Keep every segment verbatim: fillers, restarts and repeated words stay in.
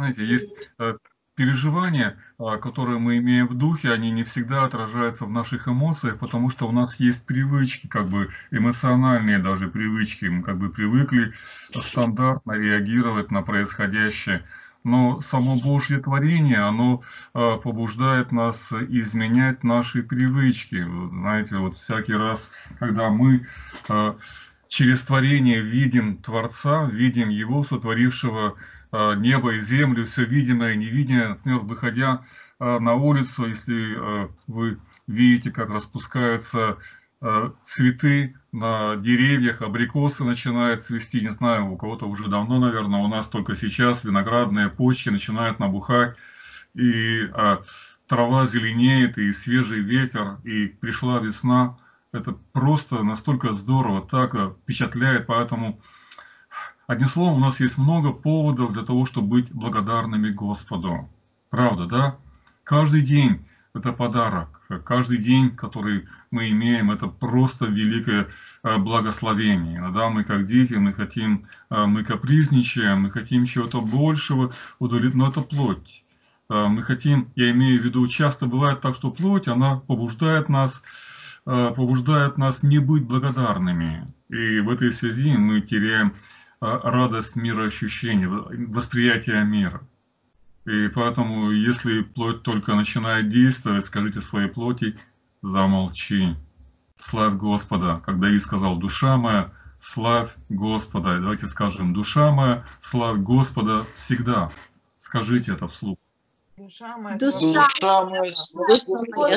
Знаете, есть э, переживания, а, которые мы имеем в духе, они не всегда отражаются в наших эмоциях, потому что у нас есть привычки, как бы эмоциональные даже привычки. Мы как бы привыкли стандартно реагировать на происходящее. Но само Божье творение, оно а, побуждает нас изменять наши привычки. Вот знаете, вот всякий раз, когда мы а, через творение видим Творца, видим Его, сотворившего а, небо и землю, все видимое и невидимое. Например, выходя а, на улицу, если а, вы видите, как распускаются а, цветы на деревьях, абрикосы начинают цвести, не знаю, у кого-то уже давно, наверное, у нас только сейчас виноградные почки начинают набухать, и а, трава зеленеет, и свежий ветер, и пришла весна. Это просто настолько здорово, так а, впечатляет, поэтому, одним словом, у нас есть много поводов для того, чтобы быть благодарными Господу. Правда, да? Каждый день это подарок. Каждый день, который мы имеем, это просто великое а, благословение. Иногда мы, как дети, мы хотим, а, мы капризничаем, мы хотим чего-то большего, удовлетворить, но это плоть. А, Мы хотим, я имею в виду, часто бывает так, что плоть, она побуждает нас, а, побуждает нас не быть благодарными. И в этой связи мы теряем а, радость мироощущения, восприятия мира. И поэтому, если плоть только начинает действовать, скажите своей плоти: замолчи, славь Господа. Как Давид сказал: душа моя, славь Господа. И давайте скажем: душа моя, славь Господа всегда. Скажите это вслух. Душа моя, Душа слава моя, Господа.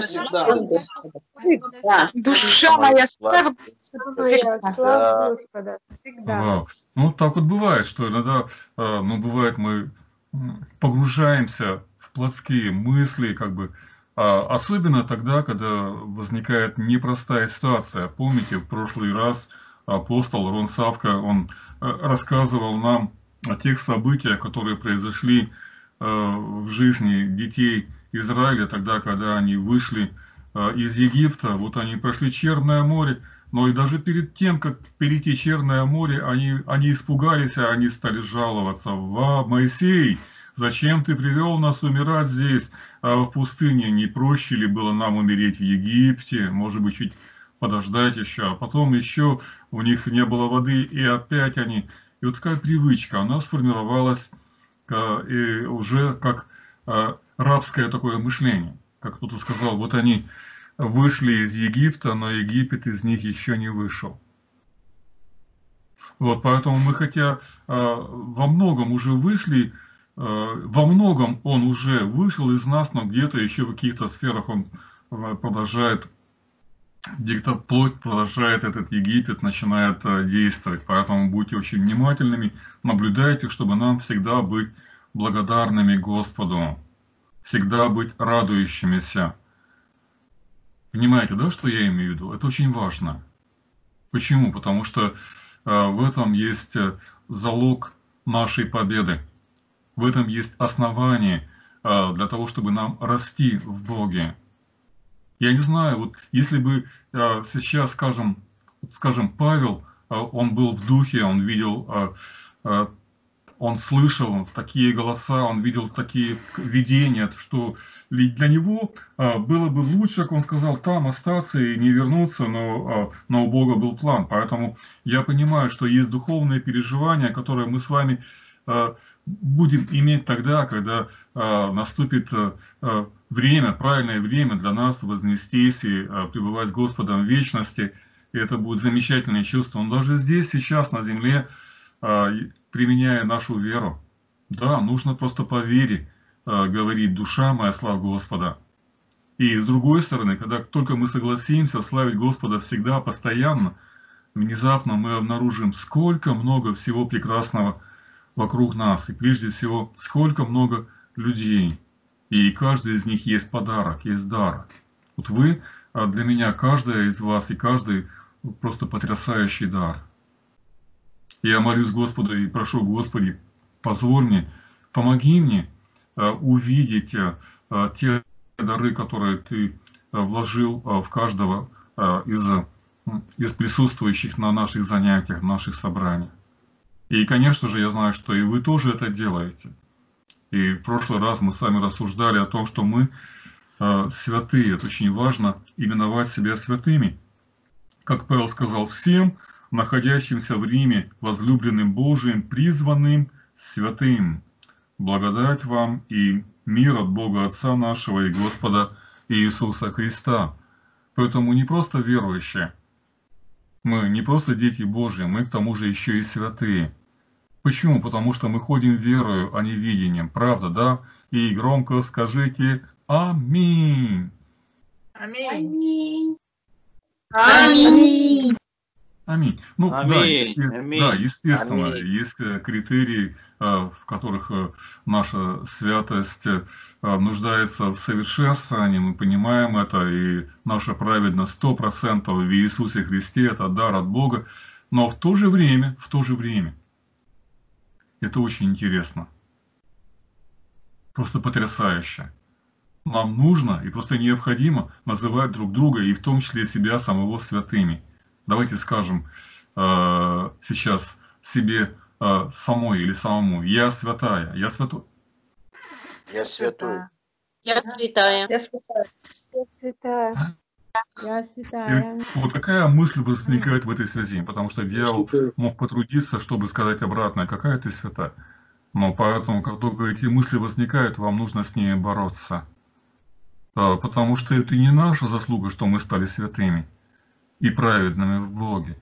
всегда. Душа моя, слава Моя слава Господа всегда. Вау. Ну, так вот бывает, что иногда, а, ну, бывает, мы м, погружаемся в плотские мысли, как бы, а, особенно тогда, когда возникает непростая ситуация. Помните, в прошлый раз апостол Рон Савка, он э, рассказывал нам о тех событиях, которые произошли э, в жизни детей Израиля, тогда, когда они вышли э, из Египта. Вот они прошли Черное море, но и даже перед тем, как перейти Черное море, они, они испугались, а они стали жаловаться: «Ва, Моисей, зачем ты привел нас умирать здесь, а в пустыне? Не проще ли было нам умереть в Египте? Может быть, чуть подождать еще». А потом еще у них не было воды, и опять они... И вот такая привычка, она сформировалась а, и уже как а, рабское такое мышление. Как кто-то сказал, вот они вышли из Египта, но Египет из них еще не вышел. Вот, поэтому мы, хотя а, во многом уже вышли, а, во многом он уже вышел из нас, но где-то еще в каких-то сферах он а, продолжает, где-то плоть продолжает этот Египет, начинает а, действовать. Поэтому будьте очень внимательными, наблюдайте, чтобы нам всегда быть благодарными Господу, всегда быть радующимися. Понимаете, да, что я имею в виду? Это очень важно. Почему? Потому что э, в этом есть э, залог нашей победы. В этом есть основание э, для того, чтобы нам расти в Боге. Я не знаю, вот если бы э, сейчас, скажем, скажем, Павел, э, он был в духе, он видел, э, э, он слышал такие голоса, он видел такие видения, что для него а, было бы лучше, как он сказал, там остаться и не вернуться, но, а, но у Бога был план. Поэтому я понимаю, что есть духовные переживания, которые мы с вами а, будем иметь тогда, когда а, наступит а, время, правильное время для нас вознестись и а, пребывать с Господом в вечности. И это будет замечательное чувство. Но даже здесь, сейчас, на земле, а, применяя нашу веру, да, нужно просто по вере э, говорить: душа моя, славь Господа. И с другой стороны, когда только мы согласимся славить Господа всегда, постоянно, внезапно мы обнаружим, сколько много всего прекрасного вокруг нас. И прежде всего, сколько много людей. И каждый из них есть подарок, есть дар. Вот вы, а для меня, каждая из вас и каждый просто потрясающий дар. Я молюсь Господу и прошу: Господи, позволь мне, помоги мне э, увидеть э, те дары, которые Ты э, вложил э, в каждого э, из, э, из присутствующих на наших занятиях, наших собраниях. И, конечно же, я знаю, что и вы тоже это делаете. И в прошлый раз мы с вами рассуждали о том, что мы э, святые. Это очень важно, именовать себя святыми. Как Павел сказал, всем, находящимся в Риме, возлюбленным Божиим, призванным святым. Благодать вам и мир от Бога Отца нашего и Господа Иисуса Христа. Поэтому не просто верующие, мы не просто дети Божьи, мы к тому же еще и святые. Почему? Потому что мы ходим верою, а не видением. Правда, да? И громко скажите «Аминь». Аминь. Аминь. Аминь. Ну, Аминь. Да, есте- Аминь. да, естественно, Аминь. есть э, критерии, э, в которых э, наша святость э, нуждается в совершенствовании, мы понимаем это, и наша праведность сто процентов в Иисусе Христе – это дар от Бога, но в то же время, в то же время, это очень интересно, просто потрясающе. Нам нужно и просто необходимо называть друг друга, и в том числе себя самого святыми. Давайте скажем э, сейчас себе э, самой или самому: «Я святая, я святой». Я святой. Я святая. Я святая. Я святая. Я И святая. вот какая мысль возникает в этой связи? Потому что дьявол мог потрудиться, чтобы сказать обратное: какая ты святая. Но поэтому, как только эти мысли возникают, вам нужно с ними бороться. Э, Потому что это не наша заслуга, что мы стали святыми и праведными в Боге.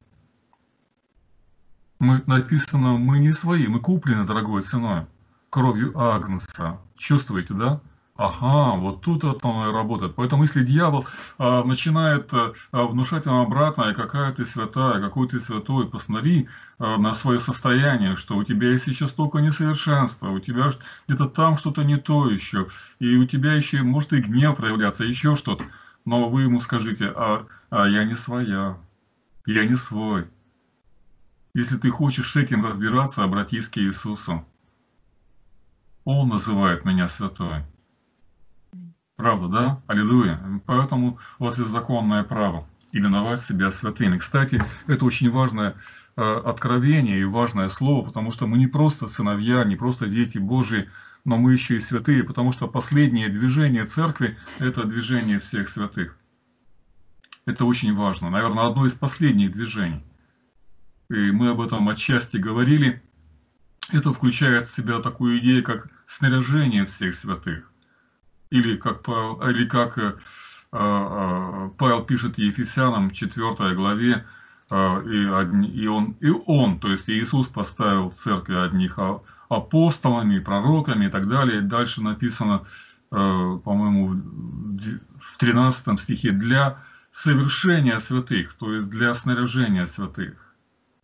Мы, написано, мы не свои, мы куплены дорогой ценой, кровью Агнца. Чувствуете, да? Ага, вот тут это оно и работает. Поэтому если дьявол а, начинает а, внушать вам обратное: какая ты святая, какой ты святой, посмотри а, на свое состояние, что у тебя есть еще столько несовершенства, у тебя где-то там что-то не то еще, и у тебя еще может и гнев проявляться, еще что-то. Но вы ему скажите: а, а я не своя, я не свой. Если ты хочешь с этим разбираться, обратись к Иисусу. Он называет меня святой. Правда, да? Аллилуйя. Поэтому у вас есть законное право именовать себя святыми. Кстати, это очень важное э, откровение и важное слово, потому что мы не просто сыновья, не просто дети Божьи, но мы еще и святые, потому что последнее движение церкви – это движение всех святых. Это очень важно. Наверное, одно из последних движений. И мы об этом отчасти говорили. Это включает в себя такую идею, как снаряжение всех святых. Или как, Павел, или как э, э, Павел пишет Ефесянам в четвёртой главе, э, и, одни, и, он, и он, то есть Иисус поставил в церкви одних апостолами, пророками и так далее. Дальше написано, э, по-моему, в тринадцатом стихе: для совершения святых, то есть для снаряжения святых.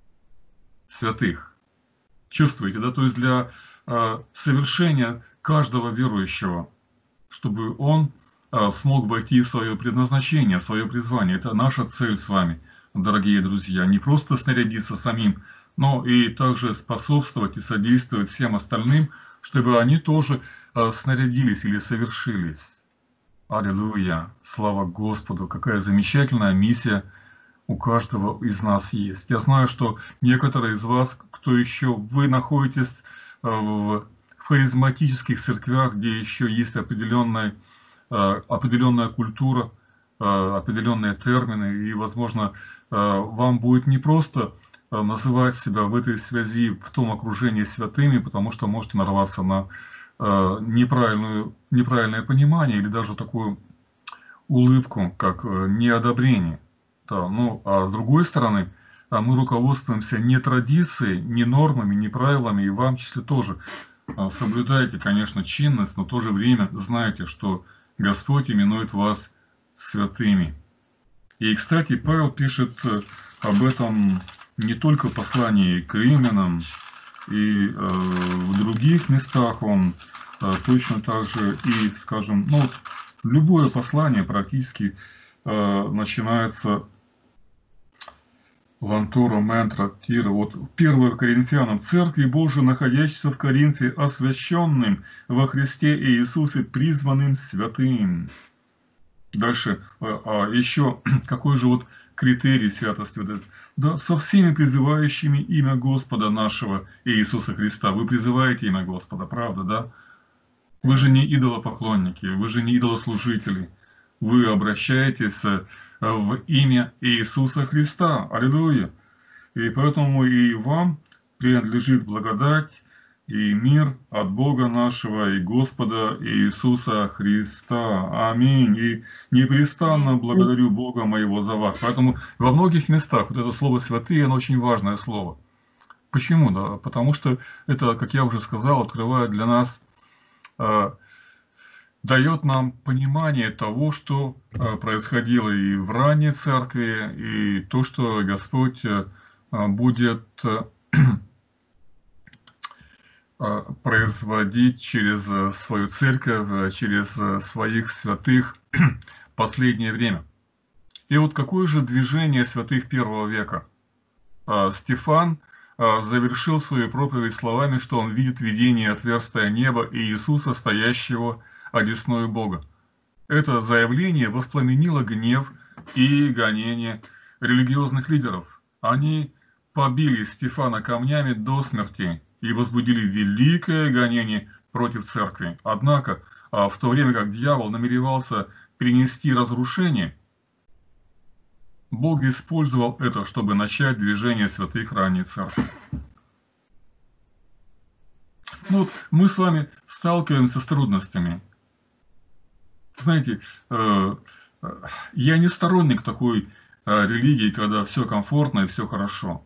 Святых. Чувствуете, да? То есть для э, совершения каждого верующего, чтобы он а, смог войти в свое предназначение, в свое призвание. Это наша цель с вами, дорогие друзья. Не просто снарядиться самим, но и также способствовать и содействовать всем остальным, чтобы они тоже а, снарядились или совершились. Аллилуйя! Слава Господу! Какая замечательная миссия у каждого из нас есть. Я знаю, что некоторые из вас, кто еще, вы находитесь а, в харизматических церквях, где еще есть определенная, определенная культура, определенные термины, и, возможно, вам будет не просто называть себя в этой связи, в том окружении святыми, потому что можете нарваться на неправильную, неправильное понимание или даже такую улыбку, как неодобрение. Да, ну, а с другой стороны, мы руководствуемся не традицией, не нормами, не правилами, и вам, в числе, тоже. Соблюдайте, конечно, чинность, но в то же время знайте, что Господь именует вас святыми. И, кстати, Павел пишет об этом не только в послании к римлянам, и э, в других местах он э, точно так же, и, скажем, ну, любое послание практически э, начинается Вантора, Ментра, Тира. Вот первое Коринфянам: церкви Божией, находящейся в Коринфе, освященным во Христе Иисусе, призванным святым. Дальше, а еще какой же вот критерий святости? Да, со всеми призывающими имя Господа нашего Иисуса Христа. Вы призываете имя Господа, правда, да? Вы же не идолопоклонники, вы же не идолослужители. Вы обращаетесь в имя Иисуса Христа. Аллилуйя. И поэтому и вам принадлежит благодать и мир от Бога нашего и Господа Иисуса Христа. Аминь. И непрестанно благодарю Бога моего за вас. Поэтому во многих местах вот это слово «святые», оно очень важное слово. Почему? Да? Потому что это, как я уже сказал, открывает для нас, э, дает нам понимание того, что э, происходило и в ранней церкви, и то, что Господь э, будет э, производить через свою церковь, через своих святых в последнее время. И вот какое же движение святых первого века? Стефан завершил свою проповедь словами, что он видит видение отверстия неба и Иисуса, стоящего одесную Бога. Это заявление воспламенило гнев и гонение религиозных лидеров. Они побили Стефана камнями до смерти и возбудили великое гонение против церкви. Однако, в то время как дьявол намеревался принести разрушение, Бог использовал это, чтобы начать движение святых ранней церкви. Ну, мы с вами сталкиваемся с трудностями. Знаете, я не сторонник такой религии, когда все комфортно и все хорошо.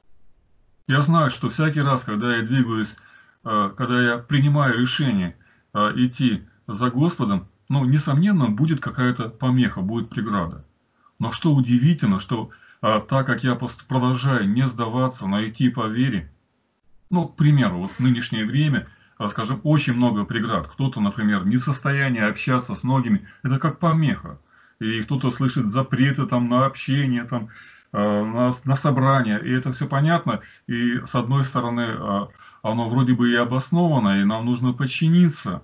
Я знаю, что всякий раз, когда я двигаюсь, когда я принимаю решение идти за Господом, ну, несомненно, будет какая-то помеха, будет преграда. Но что удивительно, что так как я продолжаю не сдаваться, но идти по вере, ну, к примеру, вот в нынешнее время, скажем, очень много преград. Кто-то, например, не в состоянии общаться с многими, это как помеха. И кто-то слышит запреты там на общение, там, на, на собрания, и это все понятно, и с одной стороны оно вроде бы и обосновано, и нам нужно подчиниться,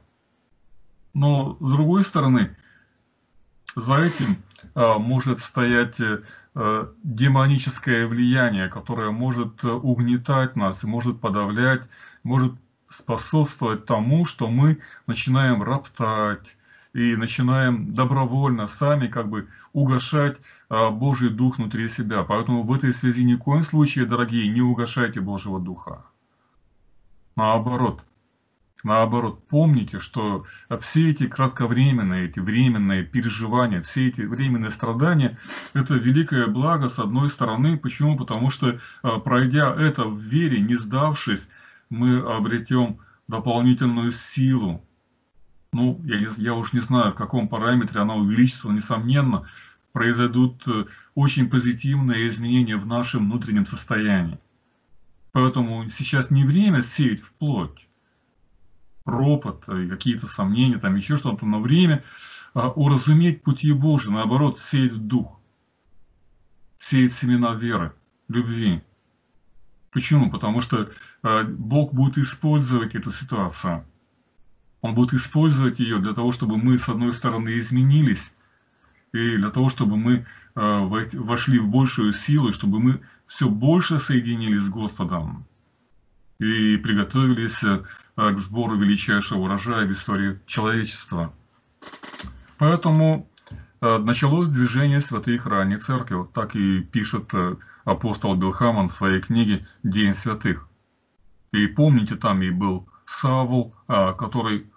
но с другой стороны за этим может стоять демоническое влияние, которое может угнетать нас, может подавлять, может способствовать тому, что мы начинаем роптать, и начинаем добровольно сами как бы угошать а, Божий Дух внутри себя. Поэтому в этой связи ни в коем случае, дорогие, не угошайте Божьего Духа. Наоборот, наоборот, помните, что все эти кратковременные, эти временные переживания, все эти временные страдания, это великое благо с одной стороны. Почему? Потому что, а, пройдя это в вере, не сдавшись, мы обретем дополнительную силу. Ну, я, не, я уж не знаю, в каком параметре она увеличится, но, несомненно, произойдут очень позитивные изменения в нашем внутреннем состоянии. Поэтому сейчас не время сеять в плоть, ропот, какие-то сомнения, там еще что-то, но время а, уразуметь пути Божьи, наоборот, сеять в дух, сеять семена веры, любви. Почему? Потому что а, Бог будет использовать эту ситуацию. Он будет использовать ее для того, чтобы мы, с одной стороны, изменились, и для того, чтобы мы э, вошли в большую силу, чтобы мы все больше соединились с Господом и приготовились э, к сбору величайшего урожая в истории человечества. Поэтому э, началось движение святых ранней церкви. Вот так и пишет э, апостол Билл Хаммон в своей книге «День святых». И помните, там и был Савл, э, который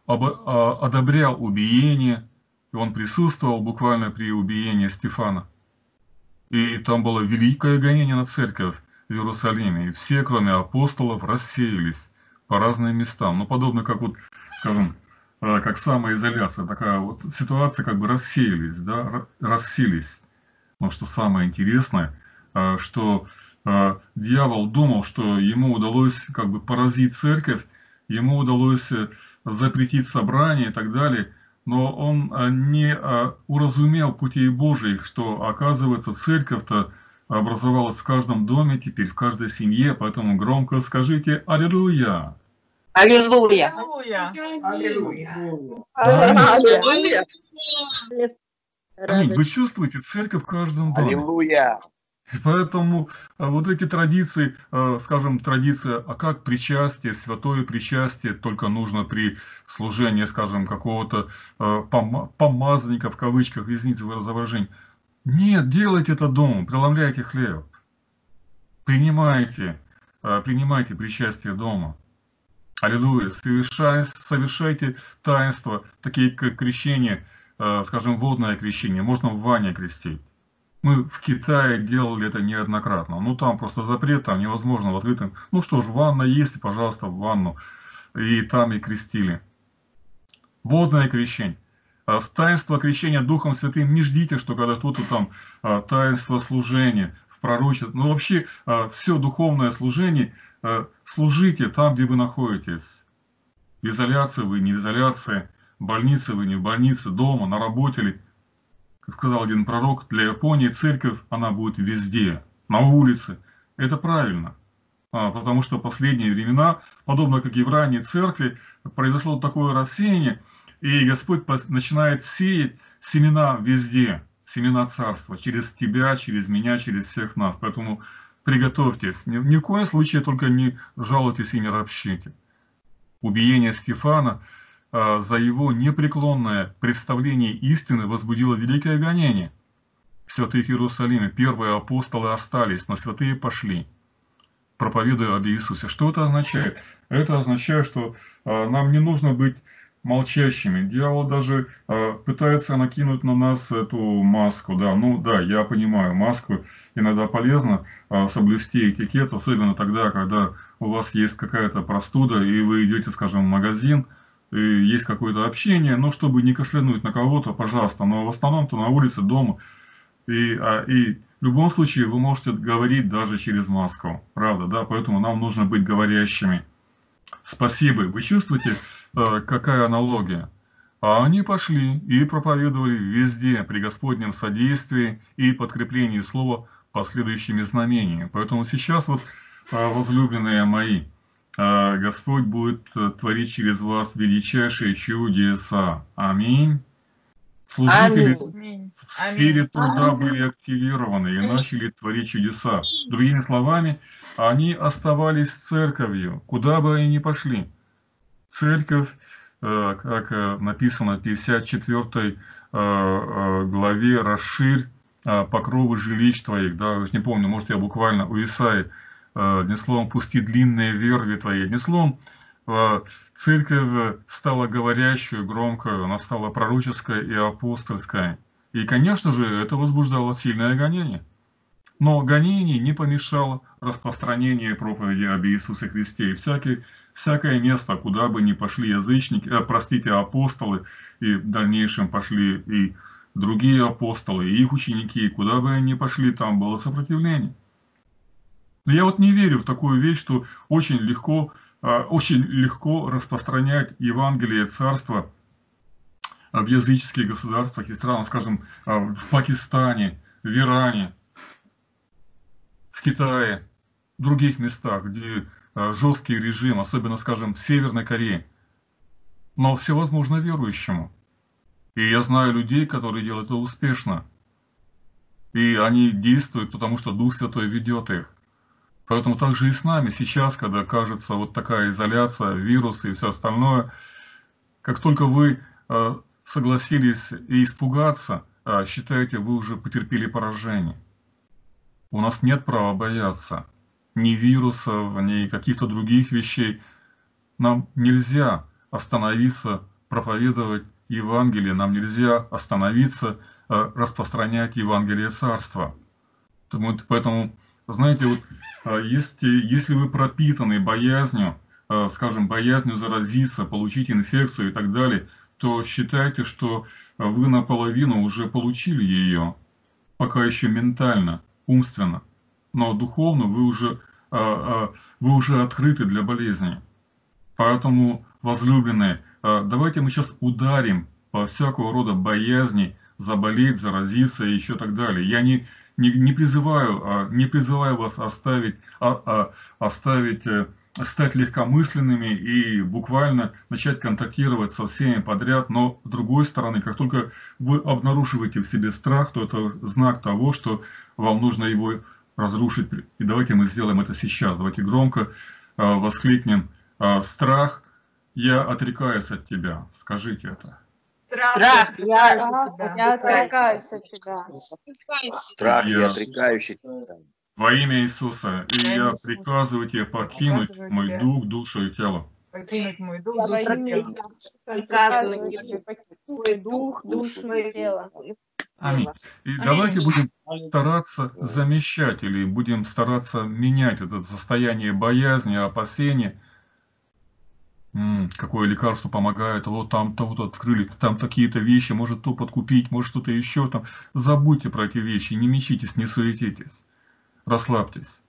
одобрял убиение, и он присутствовал буквально при убиении Стефана. И там было великое гонение на церковь в Иерусалиме, и все, кроме апостолов, рассеялись по разным местам. Ну, подобно как вот, скажем, как самоизоляция, такая вот ситуация, как бы рассеялись, да, расселись. Но что самое интересное, что дьявол думал, что ему удалось как бы поразить церковь, ему удалось запретить собрание и так далее, но он не уразумел путей Божьих, что, оказывается, церковь-то образовалась в каждом доме, теперь в каждой семье, поэтому громко скажите «Аллилуйя». Аллилуйя. Аллилуйя. Аллилуйя. Аминь. Вы чувствуете церковь в каждом доме. Аллилуйя. И поэтому а, вот эти традиции, а, скажем, традиция, а как причастие, святое причастие, только нужно при служении, скажем, какого-то а, пома- помазанника, в кавычках, извините за выражение. Нет, делайте это дома, преломляйте хлеб, принимайте, а, принимайте причастие дома. Аллилуйя, совершай, совершайте таинства, такие как крещение, а, скажем, водное крещение, можно в ванне крестить. Мы в Китае делали это неоднократно. Ну, там просто запрет, там невозможно в открытом. Ну что ж, ванна есть, и, пожалуйста, в ванну. И там и крестили. Водное крещение. А с таинства крещения Духом Святым не ждите, что когда кто-то там а, таинство служения в пророчестве. Ну, вообще, а, все духовное служение, а, служите там, где вы находитесь. В изоляции вы, не в изоляции, в больнице вы, не в больнице, дома, на работе ли. Как сказал один пророк, для Японии церковь, она будет везде, на улице. Это правильно, а, потому что в последние времена, подобно как и в ранней церкви, произошло такое рассеяние, и Господь начинает сеять семена везде, семена царства, через тебя, через меня, через всех нас. Поэтому приготовьтесь, ни, ни в коем случае только не жалуйтесь и не ропщите. Убиение Стефана за его непреклонное представление истины возбудило великое гонение. В святых Иерусалиме первые апостолы остались, но святые пошли, проповедуя об Иисусе. Что это означает? Это означает, что а, нам не нужно быть молчащими. Дьявол даже а, пытается накинуть на нас эту маску. Да, ну да, я понимаю, маску иногда полезно а, соблюсти этикет, особенно тогда, когда у вас есть какая-то простуда, и вы идете, скажем, в магазин, и есть какое-то общение, но чтобы не кашлянуть на кого-то, пожалуйста, но в основном-то на улице, дома. И, а, и в любом случае вы можете говорить даже через маску, правда, да, поэтому нам нужно быть говорящими. Спасибо. Вы чувствуете, э, какая аналогия? А они пошли и проповедовали везде при Господнем содействии и подкреплении слова последующими знамениями. Поэтому сейчас вот, э, возлюбленные мои, э, Господь будет э, творить через вас величайшие чудеса. Аминь. Служители Аминь. в сфере труда были активированы и начали творить чудеса. Другими словами, они оставались церковью, куда бы они ни пошли. Церковь, э, как э, написано в пятьдесят четвёртой э, э, главе, расширь э, покровы жилищ твоих. Да, уж не помню, может я буквально у Исаии, э, одним словом, пусти длинные верви твои. Одним словом, э, церковь стала говорящей, громкой, она стала пророческой и апостольской. И, конечно же, это возбуждало сильное гонение. Но гонение не помешало распространению проповеди об Иисусе Христе. И всякий, всякое место, куда бы ни пошли язычники, э, простите, апостолы, и в дальнейшем пошли и другие апостолы, и их ученики, куда бы они ни пошли, там было сопротивление. Но я вот не верю в такую вещь, что очень легко, э, очень легко распространять Евангелие Царства в языческих государствах и странах, скажем, в Пакистане, в Иране, в Китае, в других местах, где жесткий режим, особенно, скажем, в Северной Корее. Но всевозможно верующему. И я знаю людей, которые делают это успешно. И они действуют, потому что Дух Святой ведет их. Поэтому также и с нами сейчас, когда кажется вот такая изоляция, вирусы и все остальное, как только вы согласились и испугаться, считаете, вы уже потерпели поражение. У нас нет права бояться ни вирусов, ни каких-то других вещей. Нам нельзя остановиться, проповедовать Евангелие, нам нельзя остановиться, распространять Евангелие Царства. Поэтому, знаете, вот, если, если вы пропитаны боязнью, скажем, боязнью заразиться, получить инфекцию и так далее, то считайте, что вы наполовину уже получили ее, пока еще ментально, умственно, но духовно вы уже, вы уже открыты для болезни. Поэтому, возлюбленные, давайте мы сейчас ударим по всякого рода боязни, заболеть, заразиться и еще так далее. Я не, не, не, призываю, не призываю вас оставить, а, а, оставить, стать легкомысленными и буквально начать контактировать со всеми подряд, но с другой стороны, как только вы обнаруживаете в себе страх, то это знак того, что вам нужно его разрушить. И давайте мы сделаем это сейчас. Давайте громко э, воскликнем: э, страх, я отрекаюсь от тебя. Скажите это. Страх, я Я отрекаюсь от тебя. Страх, Я- я отрекающий тебя. Во имя Иисуса. И Во имя я Иисуса. приказываю тебе покинуть Приказываю мой тебе. дух, душу и тело. покинуть мой дух, Я во душу, имя тело. Иисуса приказываю тебе покинуть твой дух, душу и тело. Аминь. И Аминь. давайте будем стараться замещать или будем стараться менять это состояние боязни, опасения. М, какое лекарство помогает, вот там то-то открыли, там такие-то вещи, может то подкупить, может что-то еще там. Забудьте про эти вещи, не мечитесь, не суетитесь, расслабьтесь.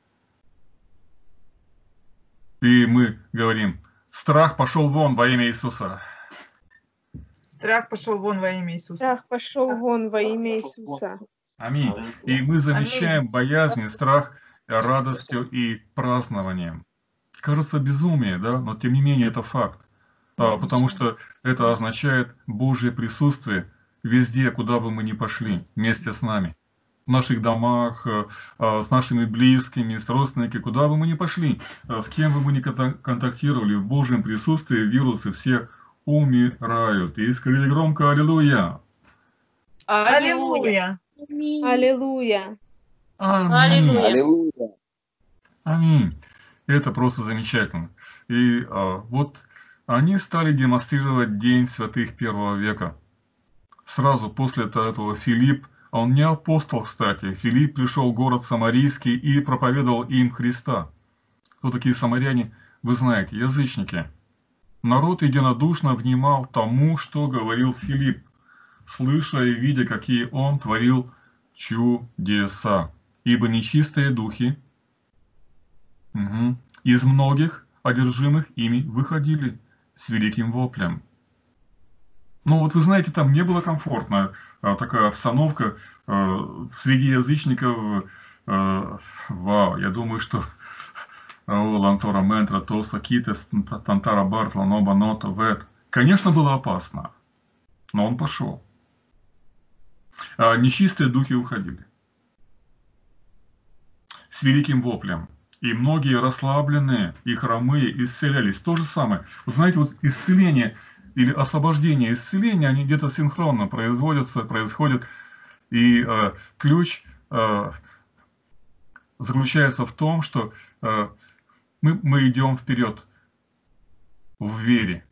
И мы говорим: страх пошел вон во имя Иисуса. Страх пошел вон во имя Иисуса. Страх пошел вон во имя Иисуса. Аминь. И мы замещаем боязнь, страх радостью и празднованием. Кажется безумие, да, но тем не менее это факт. А, потому что это означает Божье присутствие везде, куда бы мы ни пошли, вместе с нами. В наших домах, э, э, с нашими близкими, с родственниками, куда бы мы ни пошли, э, с кем бы мы ни конта- контактировали, в Божьем присутствии вирусы все умирают. И скажите громко: аллилуйя! Аллилуйя! Аллилуйя. Аминь! Аллилуйя. Аминь. Это просто замечательно. И а, вот они стали демонстрировать День святых первого века. Сразу после этого Филипп, а он не апостол, кстати, Филипп пришел в город Самарийский и проповедовал им Христа. Кто такие самаряне? Вы знаете, язычники. Народ единодушно внимал тому, что говорил Филипп, слыша и видя, какие он творил чудеса. Ибо нечистые духи Мгм. из многих одержимых ими выходили с великим воплем. Ну вот вы знаете, там не было комфортно, а, такая обстановка а, среди язычников. а, Вау, я думаю, что о, Лантора Ментра, Тоса, Китес, Тантара Бартла, Ноба, Нота, Вет. Конечно, было опасно, но он пошел. А нечистые духи уходили с великим воплем. И многие расслабленные и хромые исцелялись. То же самое. Вот знаете, вот исцеление или освобождение, исцеление, они где-то синхронно производятся, происходят. И э, ключ э, заключается в том, что э, мы, мы идем вперед в вере.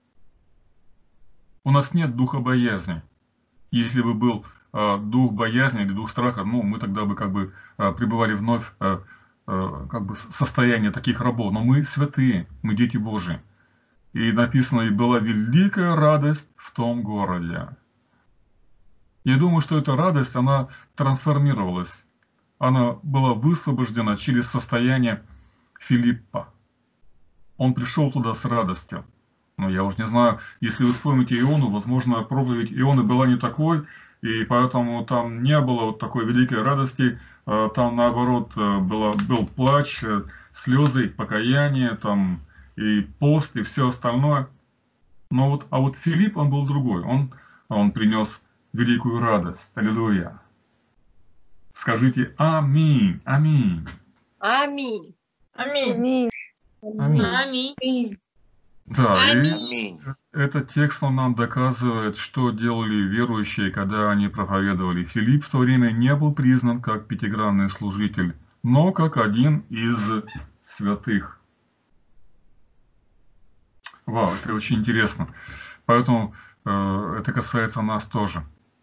У нас нет духа боязни. Если бы был э, дух боязни или дух страха, ну, мы тогда бы как бы э, пребывали вновь э, э, как бы в состоянии таких рабов. Но мы святые, мы дети Божии. И написано: и была великая радость в том городе. Я думаю, что эта радость, она трансформировалась. Она была высвобождена через состояние Филиппа. Он пришел туда с радостью. Ну, я уж не знаю, если вы вспомните Иону, возможно, проповедь Ионы была не такой, и поэтому там не было вот такой великой радости. А там, наоборот, было, был плач, слезы, покаяние, там, и пост, и все остальное. Но вот, а вот Филипп, он был другой. Он, он принес великую радость. Аллилуйя. Скажите аминь, аминь. Аминь. Аминь. Аминь. Аминь. Аминь. Да, и Аминь. этот текст он нам доказывает, что делали верующие, когда они проповедовали. Филипп в то время не был признан как пятигранный служитель, но как один из святых. Вау, это очень интересно. Поэтому э, это касается нас тоже.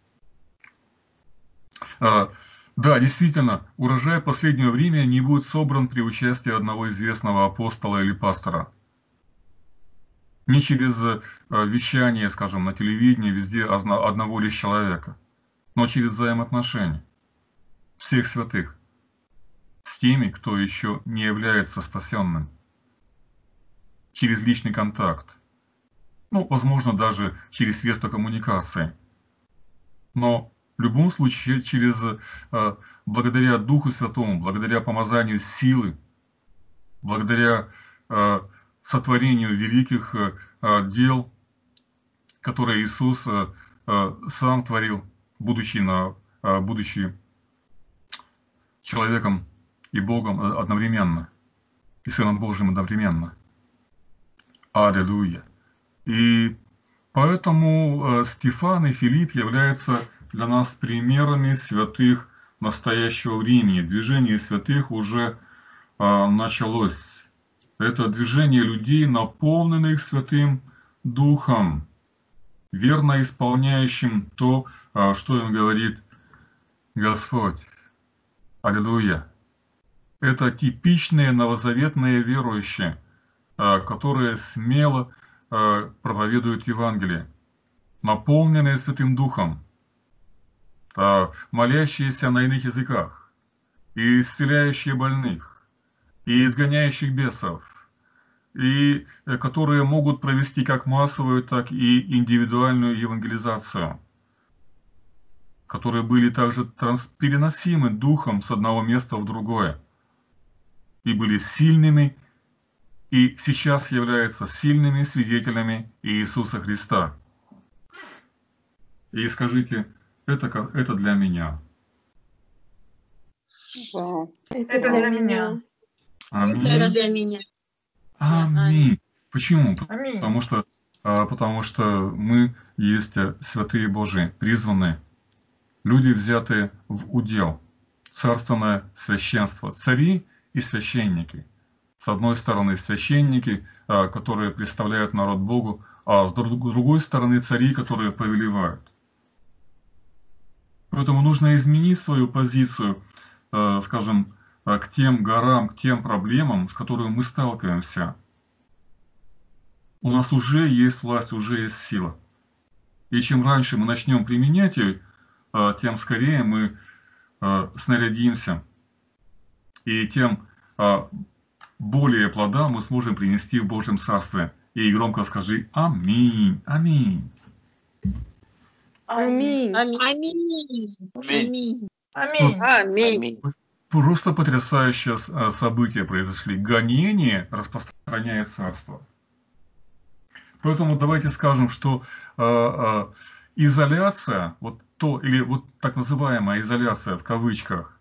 А, да, действительно, урожай последнего времени не будет собран при участии одного известного апостола или пастора. Не через э, вещание, скажем, на телевидении, везде одно- одного лишь человека, но через взаимоотношения всех святых с теми, кто еще не является спасенным. Через личный контакт. Ну, возможно, даже через средства коммуникации. Но в любом случае, через, э, благодаря Духу Святому, благодаря помазанию силы, благодаря э, сотворению великих э, э, дел, которые Иисус э, э, сам творил, будучи, на, э, будучи человеком и Богом одновременно, и Сыном Божьим одновременно. Аллилуйя. И поэтому Стефан и Филипп являются для нас примерами святых настоящего времени. Движение святых уже а, началось. Это движение людей, наполненных Святым Духом, верно исполняющим то, а, что им говорит Господь. Аллилуйя. Это типичные новозаветные верующие, а, которые смело а, проповедуют Евангелие, наполненные Святым Духом, молящиеся на иных языках, и исцеляющие больных, и изгоняющих бесов, и которые могут провести как массовую, так и индивидуальную евангелизацию, которые были также переносимы Духом с одного места в другое, и были сильными, и сейчас являются сильными свидетелями Иисуса Христа. И скажите, Это, это для меня. Это, это для меня. Аминь. Это для меня. Аминь. Почему? Аминь. Потому что, потому что мы есть святые Божии, призванные, люди, взятые в удел, царственное священство, цари и священники. С одной стороны священники, которые представляют народ Богу, а с другой стороны цари, которые повелевают. Поэтому нужно изменить свою позицию, э, скажем, к тем горам, к тем проблемам, с которыми мы сталкиваемся. У нас уже есть власть, уже есть сила. И чем раньше мы начнем применять ее, э, тем скорее мы э, снарядимся. И тем э, более плода мы сможем принести в Божьем Царстве. И громко скажи «Аминь! Аминь!» Аминь. Аминь. Аминь. Аминь. Аминь. Просто потрясающее событие произошли. Гонение распространяет царство. Поэтому давайте скажем, что э, э, изоляция, вот то, или вот так называемая изоляция в кавычках,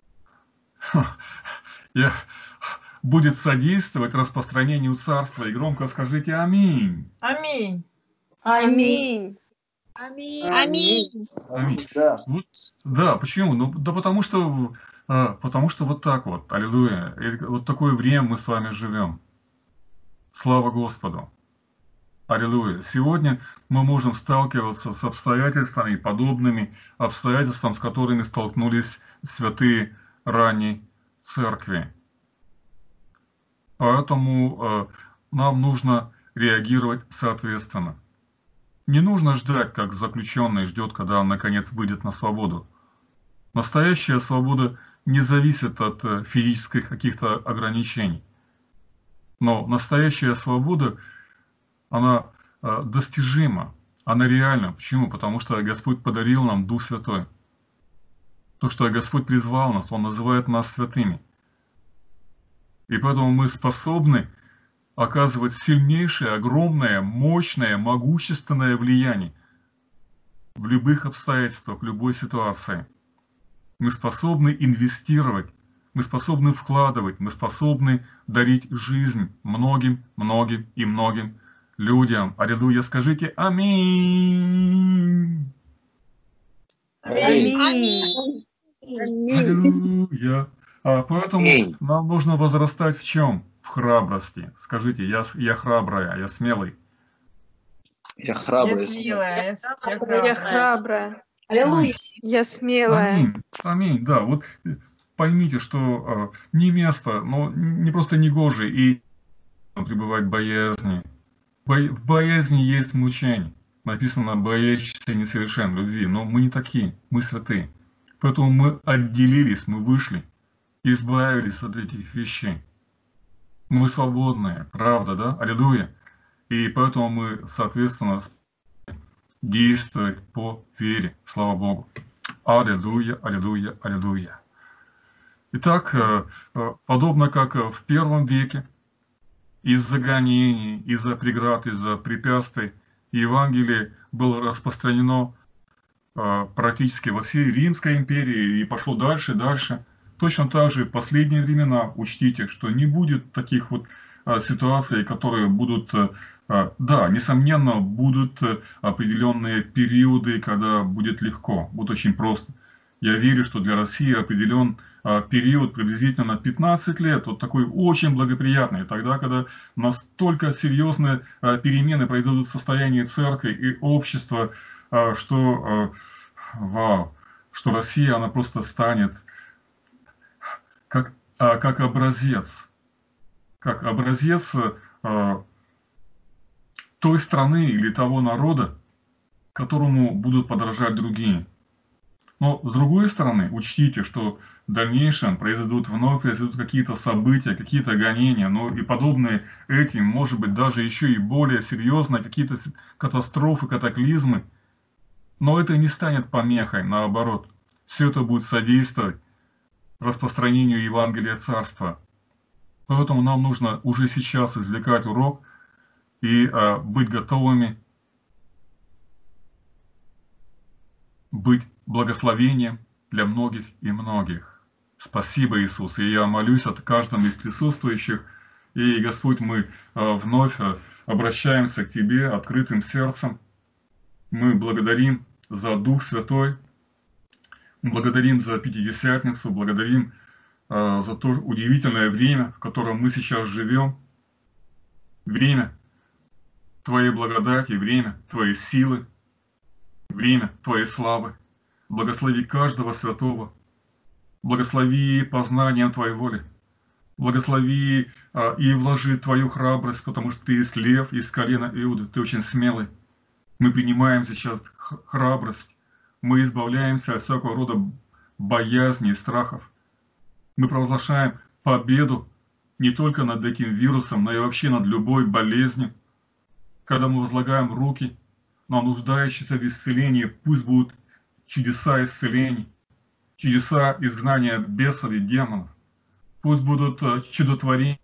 будет содействовать распространению царства. И громко скажите «Аминь». Аминь. Аминь. Аминь. Аминь. Аминь. Да. Вот, да, почему? Ну, да потому что, а, потому что вот так вот, аллилуйя, и вот такое время мы с вами живем. Слава Господу. Аллилуйя. Сегодня мы можем сталкиваться с обстоятельствами, подобными обстоятельствам, с которыми столкнулись святые ранней церкви. Поэтому э, нам нужно реагировать соответственно. Не нужно ждать, как заключенный ждет, когда он наконец выйдет на свободу. Настоящая свобода не зависит от физических каких-то ограничений. Но настоящая свобода, она достижима, она реальна. Почему? Потому что Господь подарил нам Дух Святой. То, что Господь призвал нас, Он называет нас святыми. И поэтому мы способны оказывать сильнейшее, огромное, мощное, могущественное влияние в любых обстоятельствах, в любой ситуации. Мы способны инвестировать, мы способны вкладывать, мы способны дарить жизнь многим, многим и многим людям. Аллилуйя, скажите аминь. Аминь. Аминь. Аллилуйя. А поэтому Аминь. нам нужно возрастать в чем? В храбрости. Скажите, я, я храбрая, я смелый. Я храбрый. Я смелая. Я Я храбрая. храбрая. Аллилуйя. Я смелая. Аминь. Аминь. Да, вот поймите, что э, не место, но не просто не гоже и пребывать в боязни. Бо, в боязни есть мучение. Написано «боящийся несовершен любви». Но мы не такие, мы святые. Поэтому мы отделились, мы вышли, избавились от этих вещей. Мы свободные, правда, да? Аллилуйя. И поэтому мы, соответственно, действовать по вере. Слава Богу. Аллилуйя, аллилуйя, аллилуйя. Итак, подобно как в первом веке, из-за гонений, из-за преград, из-за препятствий, Евангелие было распространено практически во всей Римской империи и пошло дальше, дальше. Точно так же в последние времена учтите, что не будет таких вот а, ситуаций, которые будут, а, да, несомненно, будут определенные периоды, когда будет легко, будет очень просто. Я верю, что для России определен а, период приблизительно на пятнадцать лет, вот такой очень благоприятный, тогда, когда настолько серьезные а, перемены произойдут в состоянии церкви и общества, а, что, а, вау, что Россия, она просто станет как, а, как образец, как образец а, той страны или того народа, которому будут подражать другие. Но с другой стороны, учтите, что в дальнейшем произойдут вновь произойдут какие-то события, какие-то гонения, но и подобные этим, может быть, даже еще и более серьезные какие-то катастрофы, катаклизмы. Но это не станет помехой, наоборот. Все это будет содействовать распространению Евангелия Царства. Поэтому нам нужно уже сейчас извлекать урок и а, быть готовыми, быть благословением для многих и многих. Спасибо, Иисус. И я молюсь от каждого из присутствующих. И, Господь, мы а, вновь а, обращаемся к Тебе открытым сердцем. Мы благодарим за Дух Святой, благодарим за Пятидесятницу, благодарим а, за то удивительное время, в котором мы сейчас живем. Время Твоей благодати, время Твоей силы, время Твоей славы. Благослови каждого святого. Благослови познанием Твоей воли. Благослови а, и вложи Твою храбрость, потому что Ты есть лев из колена Иуды. Ты очень смелый. Мы принимаем сейчас храбрость. Мы избавляемся от всякого рода боязни и страхов. Мы провозглашаем победу не только над этим вирусом, но и вообще над любой болезнью. Когда мы возлагаем руки на нуждающиеся в исцелении, пусть будут чудеса исцелений, чудеса изгнания бесов и демонов. Пусть будут чудотворения,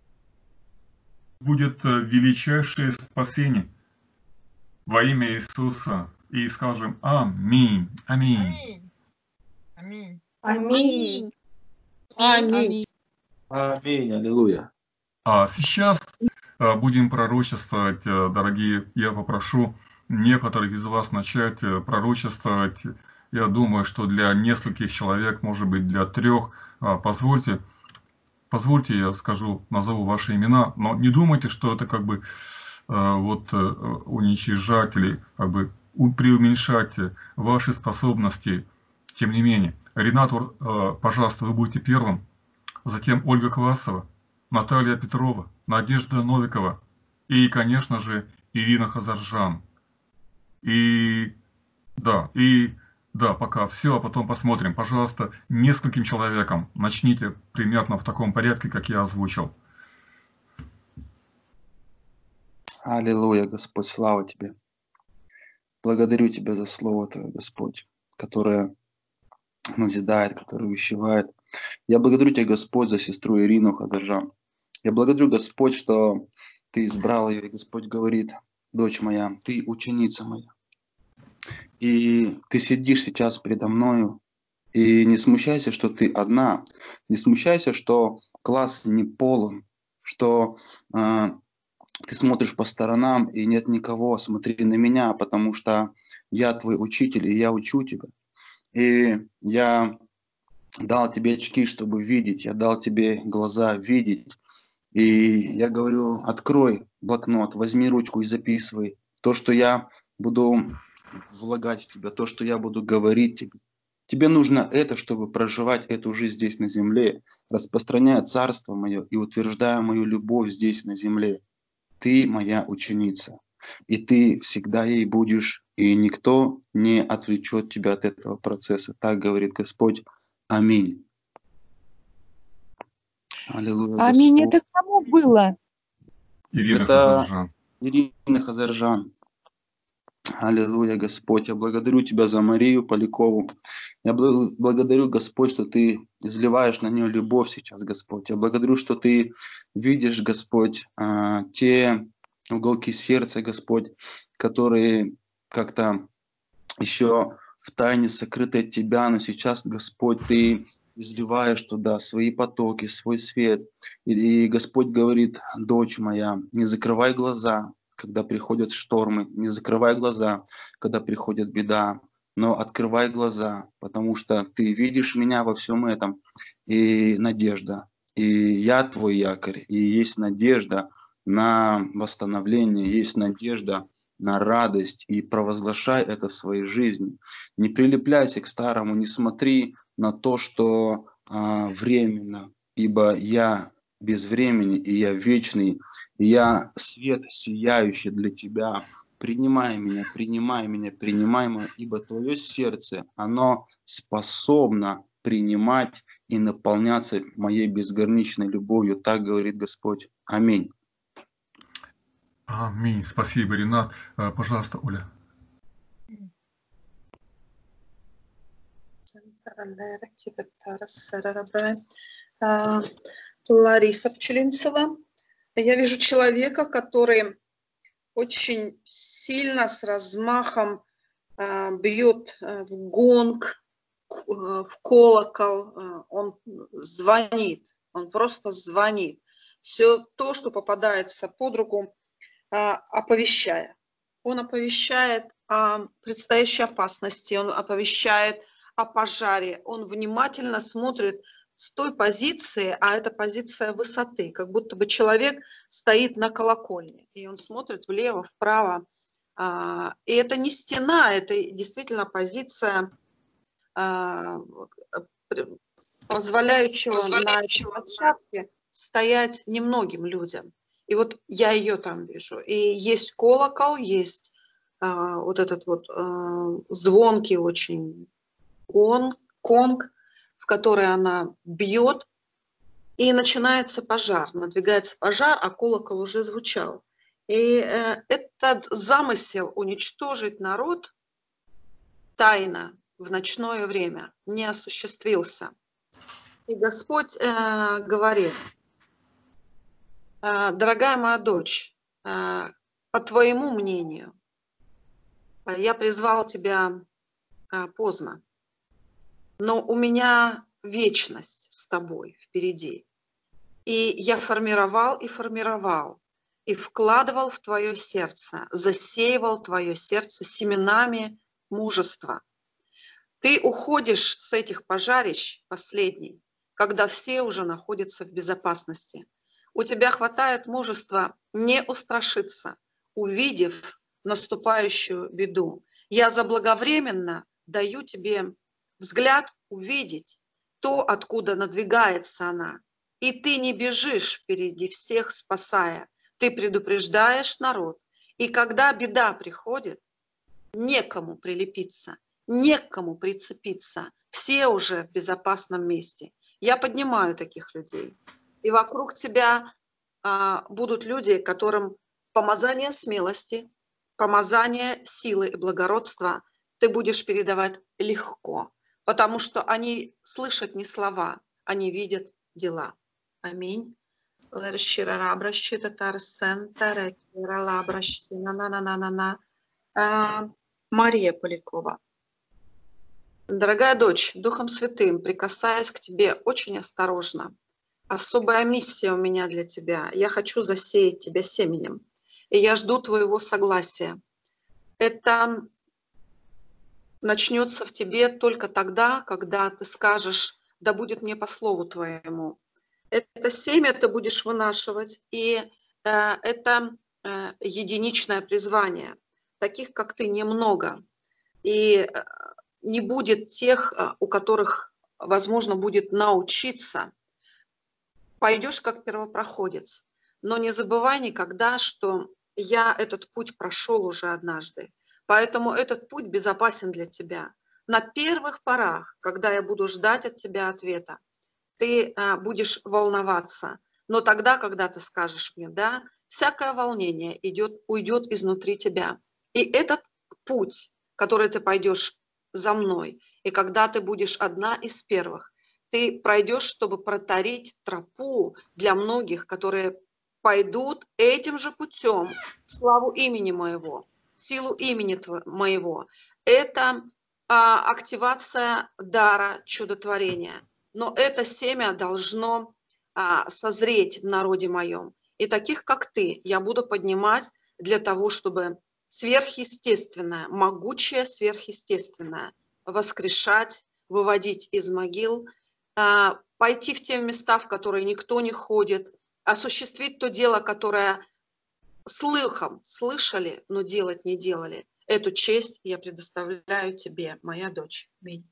будет величайшее спасение во имя Иисуса. И скажем аминь, аминь. Аминь. Аминь. Аминь. Аминь. Аллилуйя. А сейчас а, будем пророчествовать, а, дорогие. Я попрошу некоторых из вас начать а, пророчествовать. Я думаю, что для нескольких человек, может быть, для трех. А, позвольте, позвольте, я скажу, назову ваши имена, но не думайте, что это как бы а, вот а, уничижать или как бы преуменьшать ваши способности. Тем не менее, Ренат, а, пожалуйста, вы будете первым. Затем Ольга Квасова, Наталья Петрова, Надежда Новикова и, конечно же, Ирина Хазаржан. И да, и да, пока все, а потом посмотрим. Пожалуйста, нескольким человекам начните примерно в таком порядке, как я озвучил. Аллилуйя, Господь, слава Тебе. Благодарю Тебя за Слово Твое, Господь, которое назидает, которое увещевает. Я благодарю Тебя, Господь, за сестру Ирину Хазаржан. Я благодарю, Господь, что Ты избрал ее, и Господь говорит: дочь моя, Ты ученица моя. И Ты сидишь сейчас передо мною, и не смущайся, что Ты одна, не смущайся, что класс не полон, что э, Ты смотришь по сторонам, и нет никого. Смотри на меня, потому что я Твой учитель, и я учу Тебя. И я дал тебе очки, чтобы видеть, я дал тебе глаза видеть. И я говорю: открой блокнот, возьми ручку и записывай то, что я буду влагать в тебя, то, что я буду говорить тебе. Тебе нужно это, чтобы проживать эту жизнь здесь на земле, распространяя царство мое и утверждая мою любовь здесь на земле. Ты моя ученица, и ты всегда ей будешь, и никто не отвлечет тебя от этого процесса. Так говорит Господь. Аминь. Аллилуйя, Аминь. Господь. Это кому было? Ирина Это Хазаржан. Ирина Хазаржан. Аллилуйя, Господь. Я благодарю Тебя за Марию Полякову. Я благодарю, Господь, что Ты изливаешь на нее любовь сейчас, Господь. Я благодарю, что Ты видишь, Господь, те уголки сердца, Господь, которые как-то еще в тайне сокрытой от Тебя, но сейчас, Господь, Ты изливаешь туда свои потоки, свой свет. И, и Господь говорит: дочь моя, не закрывай глаза, когда приходят штормы, не закрывай глаза, когда приходит беда, но открывай глаза, потому что Ты видишь меня во всем этом, и надежда. И я твой якорь, и есть надежда на восстановление, есть надежда на радость, и провозглашай это в своей жизни. Не прилепляйся к старому, не смотри на то, что а, временно, ибо я без времени, и я вечный, и я свет сияющий для тебя. Принимай меня, принимай меня, принимай меня, ибо твое сердце, оно способно принимать и наполняться моей безграничной любовью. Так говорит Господь. Аминь. Аминь. Спасибо, Ренат. Э, Пожалуйста, Оля. А, Лариса Пчелинцева. Я вижу человека, который очень сильно, с размахом а, бьет а, в гонг, в колокол. А, он звонит, он просто звонит. Все то, что попадается под руку, а, оповещая. Он оповещает о предстоящей опасности, он оповещает о пожаре, он внимательно смотрит с той позиции, а это позиция высоты, как будто бы человек стоит на колокольне, и он смотрит влево, вправо. И это не стена, это действительно позиция, позволяющего на этой площадке стоять немногим людям. И вот я ее там вижу. И есть колокол, есть вот этот вот звонкий очень конг, конг, в который она бьет, и начинается пожар, надвигается пожар, а колокол уже звучал. И э, этот замысел уничтожить народ тайно в ночное время не осуществился. И Господь э, говорит: э, дорогая моя дочь, э, по твоему мнению, я призвал тебя э, поздно, но у меня вечность с тобой впереди. И я формировал и формировал, и вкладывал в твое сердце, засеивал твое сердце семенами мужества. Ты уходишь с этих пожарищ последний, когда все уже находятся в безопасности. У тебя хватает мужества не устрашиться, увидев наступающую беду. Я заблаговременно даю тебе взгляд увидеть то, откуда надвигается она. И ты не бежишь впереди всех, спасая. Ты предупреждаешь народ. И когда беда приходит, некому прилепиться, некому прицепиться. Все уже в безопасном месте. Я поднимаю таких людей. И вокруг тебя а, будут люди, которым помазание смелости, помазание силы и благородства ты будешь передавать легко. Потому что они слышат не слова, они видят дела. Аминь. Мария Полякова. Дорогая дочь, Духом Святым прикасаюсь к тебе очень осторожно. Особая миссия у меня для тебя. Я хочу засеять тебя семенем. И я жду твоего согласия. Это начнется в тебе только тогда, когда ты скажешь: да будет мне по слову твоему. Это семя ты будешь вынашивать, и э, это э, единичное призвание. Таких, как ты, немного. И э, не будет тех, у которых, возможно, будет научиться. Пойдешь как первопроходец. Но не забывай никогда, что я этот путь прошел уже однажды. Поэтому этот путь безопасен для тебя. На первых порах, когда я буду ждать от тебя ответа, ты а, будешь волноваться. Но тогда, когда ты скажешь мне «да», всякое волнение идет, уйдет изнутри тебя. И этот путь, который ты пойдешь за мной, и когда ты будешь одна из первых, ты пройдешь, чтобы протарить тропу для многих, которые пойдут этим же путем в славу имени моего, в силу имени моего. Это а, активация дара чудотворения. Но это семя должно а, созреть в народе моем. И таких, как ты, я буду поднимать для того, чтобы сверхъестественное, могучее сверхъестественное воскрешать, выводить из могил, а, пойти в те места, в которые никто не ходит, осуществить то дело, которое слыхом слышали, но делать не делали. Эту честь я предоставляю тебе, моя дочь. Аминь.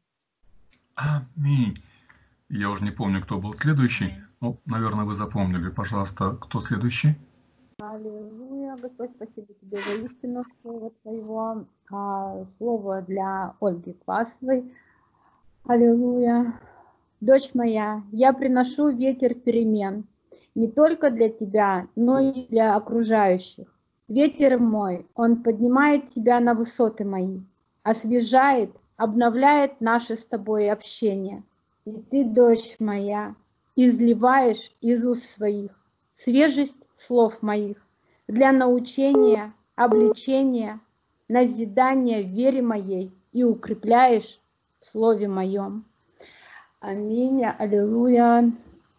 Аминь. Я уже не помню, кто был следующий. Ну, наверное, вы запомнили. Пожалуйста, кто следующий? Аллилуйя, Господь, спасибо тебе за истину слова твоего, а, слово для Ольги Квасовой. Аллилуйя. Дочь моя, я приношу ветер перемен, не только для тебя, но и для окружающих. Ветер мой, он поднимает тебя на высоты мои, освежает, обновляет наше с тобой общение. И ты, дочь моя, изливаешь из уст своих свежесть слов моих для научения, обличения, назидания в вере моей и укрепляешь в слове моем. Аминь, аллилуйя.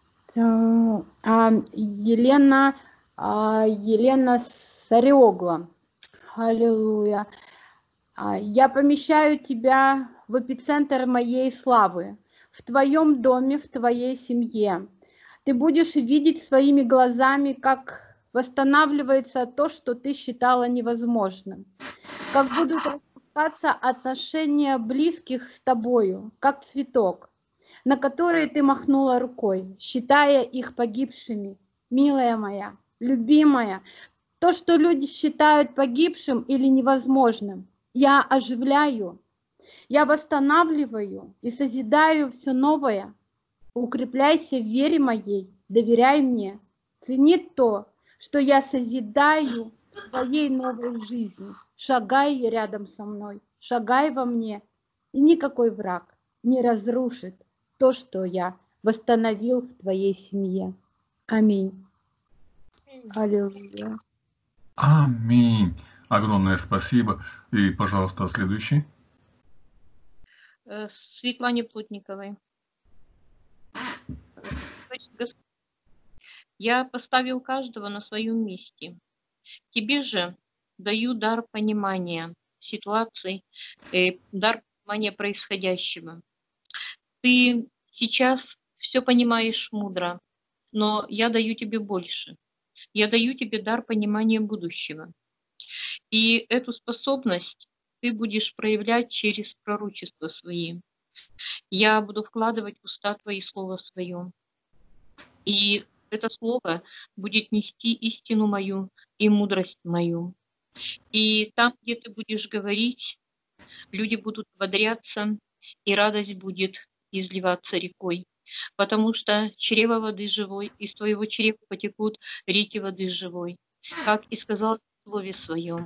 А, Елена, а, Елена Сариогла. Аллилуйя. А, я помещаю тебя в эпицентр моей славы, в твоем доме, в твоей семье. Ты будешь видеть своими глазами, как восстанавливается то, что ты считала невозможным, как будут распускаться отношения близких с тобою, как цветок, на которые ты махнула рукой, считая их погибшими. Милая моя, любимая, то, что люди считают погибшим или невозможным, я оживляю, я восстанавливаю и созидаю все новое. Укрепляйся в вере моей, доверяй мне, цени то, что я созидаю в твоей новой жизни. Шагай рядом со мной, шагай во мне, и никакой враг не разрушит то, что я восстановил в твоей семье. Аминь. Аллилуйя. Аминь. Огромное спасибо. И, пожалуйста, следующий. Э, Светлане Плотниковой. Я поставил каждого на своем месте. Тебе же даю дар понимания ситуации, э, дар понимания происходящего. Ты сейчас все понимаешь мудро, но я даю тебе больше. Я даю тебе дар понимания будущего. И эту способность ты будешь проявлять через пророчества свои. Я буду вкладывать в уста твои слово свое. И это слово будет нести истину мою и мудрость мою. И там, где ты будешь говорить, люди будут бодряться, и радость будет изливаться рекой. Потому что чрево воды живой, из твоего чрева потекут реки воды живой, как и сказал в слове своем.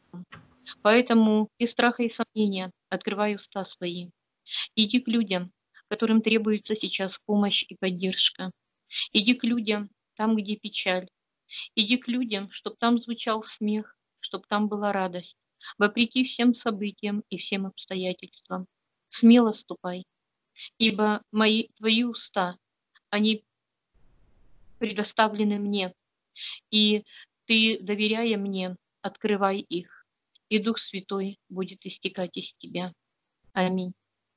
Поэтому из страха и сомнения открывай уста свои. Иди к людям, которым требуется сейчас помощь и поддержка. Иди к людям там, где печаль. Иди к людям, чтобы там звучал смех, чтобы там была радость. Вопреки всем событиям и всем обстоятельствам. Смело ступай, ибо мои, твои уста, они предоставлены мне, и ты, доверяя мне, открывай их, и Дух Святой будет истекать из тебя. Аминь.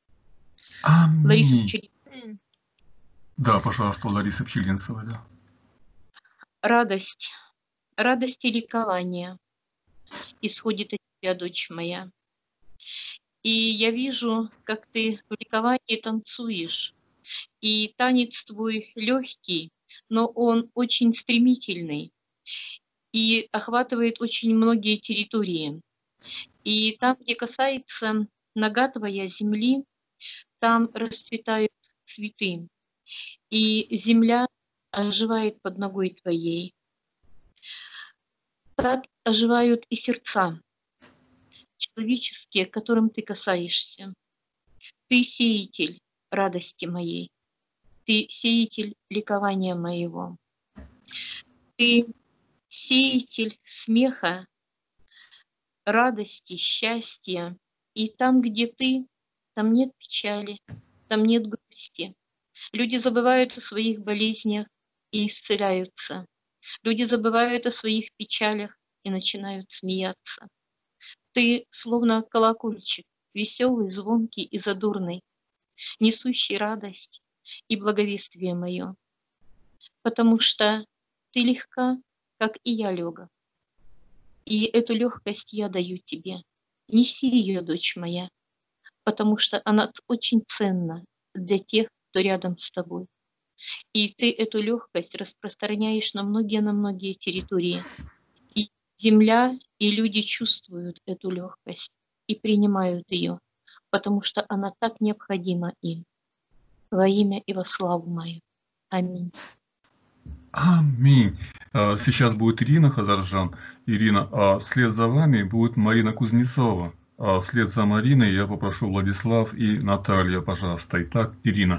Лариса Аминь. Пчелинцева. Да, пожалуйста, Лариса Пчелинцева, да. Радость, радость и ликование исходит от тебя, дочь моя. И я вижу, как ты в ликовании танцуешь. И танец твой легкий, но он очень стремительный и охватывает очень многие территории. И там, где касается нога твоя земли, там расцветают цветы. И земля оживает под ногой твоей. Так оживают и сердца человеческие, которым ты касаешься. Ты сеятель радости моей. Ты сеятель ликования моего. Ты сеятель смеха, радости, счастья. И там, где ты, там нет печали, там нет грусти. Люди забывают о своих болезнях и исцеляются. Люди забывают о своих печалях и начинают смеяться. Ты словно колокольчик, веселый, звонкий и задорный, несущий радость и благовестие мое, потому что ты легка, как и я легок. И эту легкость я даю тебе. Неси ее, дочь моя, потому что она очень ценна для тех, кто рядом с тобой. И ты эту легкость распространяешь на многие, на многие территории. И земля, и люди чувствуют эту легкость и принимают ее, потому что она так необходима им. Во имя и во славу мою. Аминь. Аминь. А, Сейчас будет Ирина Хазаржан. Ирина, а вслед за вами будет Марина Кузнецова. А вслед за Мариной я попрошу Владислав и Наталья, пожалуйста. Итак, Ирина.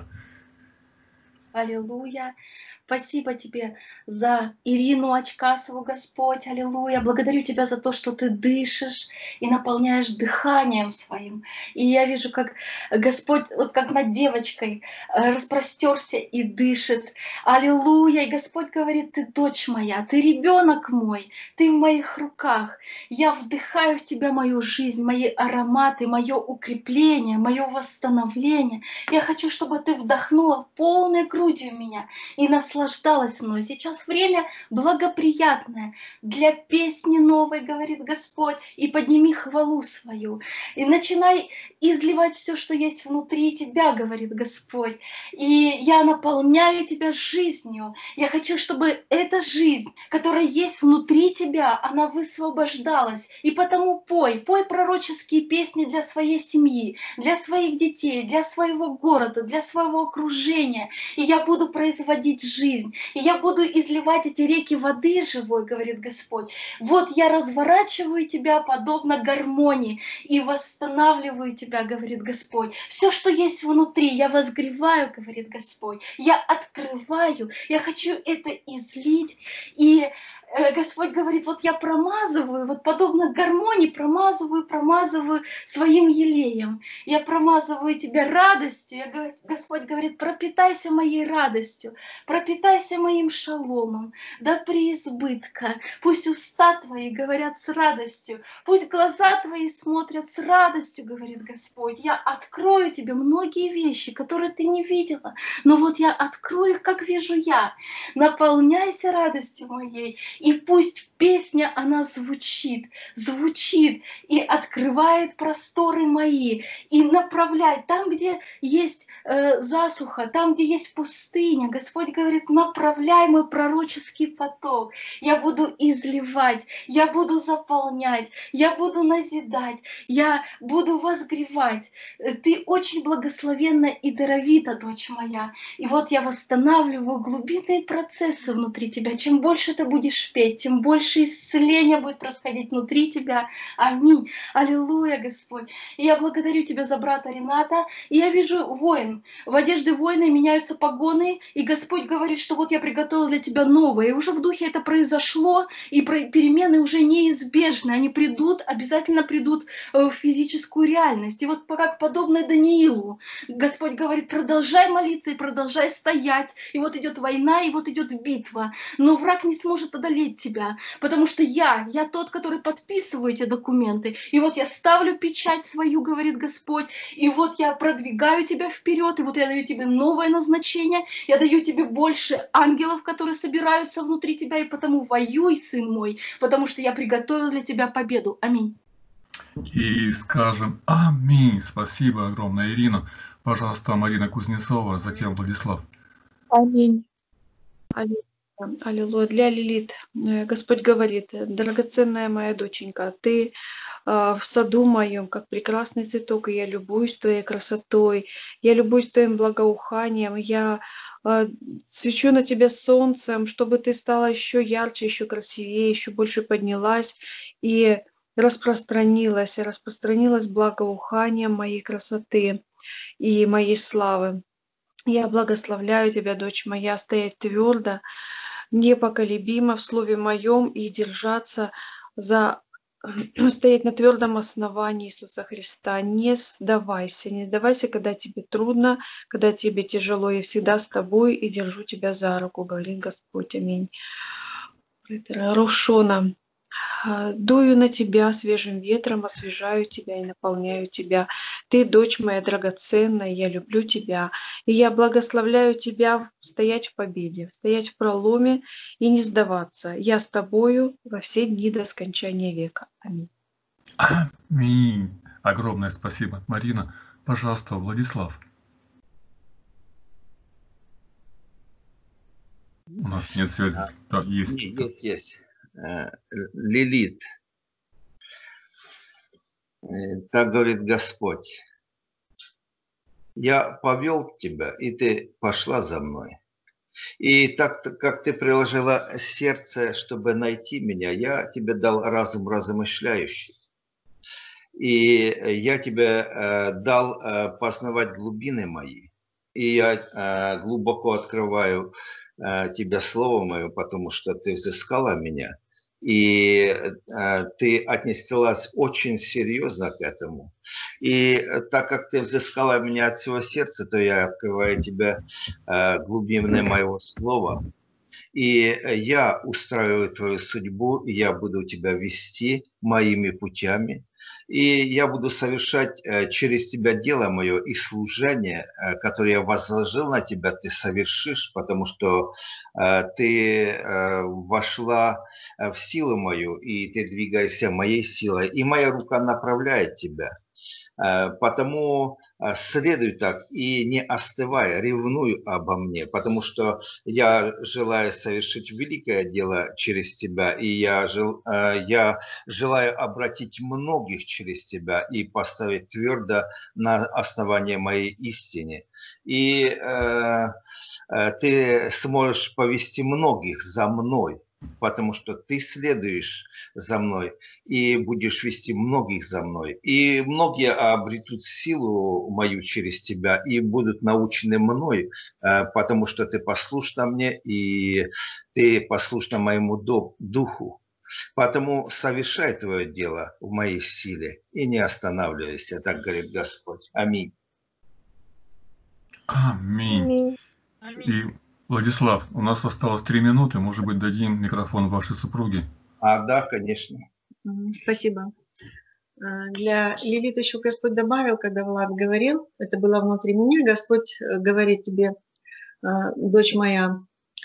Аллилуйя. Спасибо тебе за Ирину Очкасову, Господь. Аллилуйя. Благодарю тебя за то, что ты дышишь и наполняешь дыханием своим. И я вижу, как Господь, вот как над девочкой, э, распростерся и дышит. Аллилуйя. И Господь говорит: ты дочь моя, ты ребенок мой, ты в моих руках. Я вдыхаю в тебя мою жизнь, мои ароматы, мое укрепление, мое восстановление. Я хочу, чтобы ты вдохнула полной грудью в меня и наслаждалась мной. Сейчас время благоприятное для песни новой, говорит Господь, и подними хвалу свою. И начинай изливать все, что есть внутри тебя, говорит Господь. И я наполняю тебя жизнью. Я хочу, чтобы эта жизнь, которая есть внутри тебя, она высвобождалась. И потому пой, пой пророческие песни для своей семьи, для своих детей, для своего города, для своего окружения. И я буду производить жизнь. И я буду изливать эти реки воды живой, говорит Господь. Вот я разворачиваю тебя подобно гармонии и восстанавливаю тебя, говорит Господь. Все, что есть внутри, я возгреваю, говорит Господь. Я открываю, я хочу это излить. И Господь говорит: вот я промазываю, вот подобно гармонии, промазываю, промазываю своим елеем. Я промазываю тебя радостью. Я, Господь говорит: пропитайся моей радостью, пропитайся моим шаломом, до преизбытка. Пусть уста твои говорят с радостью, пусть глаза твои смотрят с радостью, говорит Господь. Я открою тебе многие вещи, которые ты не видела, но вот я открою их, как вижу я. Наполняйся радостью моей. И пусть песня, она звучит, звучит и открывает просторы мои, и направляет там, где есть э, засуха, там, где есть пустыня. Господь говорит: направляй мой пророческий поток. Я буду изливать, я буду заполнять, я буду назидать, я буду возгревать. Ты очень благословенна и даровита, дочь моя. И вот я восстанавливаю глубинные процессы внутри тебя. Чем больше ты будешь петь, тем больше исцеления будет происходить внутри тебя. Аминь. Аллилуйя, Господь. И я благодарю тебя за брата Рената. И я вижу воин. В одежде воина меняются погоны. И Господь говорит, что вот я приготовил для тебя новое. И уже в духе это произошло. И перемены уже неизбежны. Они придут, обязательно придут в физическую реальность. И вот как подобно Даниилу, Господь говорит: продолжай молиться и продолжай стоять. И вот идет война, и вот идет битва. Но враг не сможет одолеть тебя, потому что я, я тот, который подписываю эти документы. И вот я ставлю печать свою, говорит Господь, и вот я продвигаю тебя вперед, и вот я даю тебе новое назначение, я даю тебе больше ангелов, которые собираются внутри тебя, и потому воюй, сын мой, потому что я приготовил для тебя победу. Аминь. И скажем аминь. Спасибо огромное, Ирина. Пожалуйста, Марина Кузнецова, затем Владислав. Аминь. Аллилуйя. Аллилуйя. Для Лилит Господь говорит: драгоценная моя доченька, ты э, в саду моем, как прекрасный цветок, и я любуюсь твоей красотой, я любуюсь твоим благоуханием, я э, свечу на тебя солнцем, чтобы ты стала еще ярче, еще красивее, еще больше поднялась и распространилась, распространилась благоуханием моей красоты и моей славы. Я благословляю тебя, дочь моя, стоять твердо, непоколебимо в слове моем и держаться за стоять на твердом основании Иисуса Христа. Не сдавайся, не сдавайся, когда тебе трудно, когда тебе тяжело. Я всегда с тобой и держу тебя за руку, говорит Господь. Аминь. Рошона. Дую на тебя свежим ветром, освежаю тебя и наполняю тебя. Ты, дочь моя драгоценная, я люблю тебя. И я благословляю тебя стоять в победе, стоять в проломе и не сдаваться. Я с тобою во все дни до скончания века. Аминь. Аминь. Огромное спасибо, Марина. Пожалуйста, Владислав. У нас нет связи. Да, есть. Есть, есть. Лилит. Так говорит Господь. Я повел тебя, и ты пошла за мной. И так как ты приложила сердце, чтобы найти меня, я тебе дал разум размышляющий. И я тебе э, дал э, познавать глубины мои. И я э, глубоко открываю э, тебе слово мое, потому что ты взыскала меня. И э, ты отнеслась очень серьезно к этому. И так как ты взыскала меня от всего сердца, то я открываю тебе э, глубины моего слова. И я устраиваю твою судьбу, и я буду тебя вести моими путями. И я буду совершать через тебя дело мое и служение, которое я возложил на тебя, ты совершишь, потому что ты вошла в силу мою, и ты двигаешься моей силой, и моя рука направляет тебя. Потому следуй так и не остывай, ревнуй обо мне, потому что я желаю совершить великое дело через тебя, и я, жел, я желаю обратить многих через тебя и поставить твердо на основании моей истины. И э, ты сможешь повести многих за мной, потому что ты следуешь за мной и будешь вести многих за мной. И многие обретут силу мою через тебя и будут научены мной, потому что ты послушна мне и ты послушна моему духу. Поэтому совершай твое дело в моей силе и не останавливайся, так говорит Господь. Аминь. Аминь. И Владислав, у нас осталось три минуты, может быть, дадим микрофон вашей супруге? А, да, конечно. Спасибо. Для Лилит еще Господь добавил, когда Влад говорил, это было внутри меня, Господь говорит тебе, дочь моя,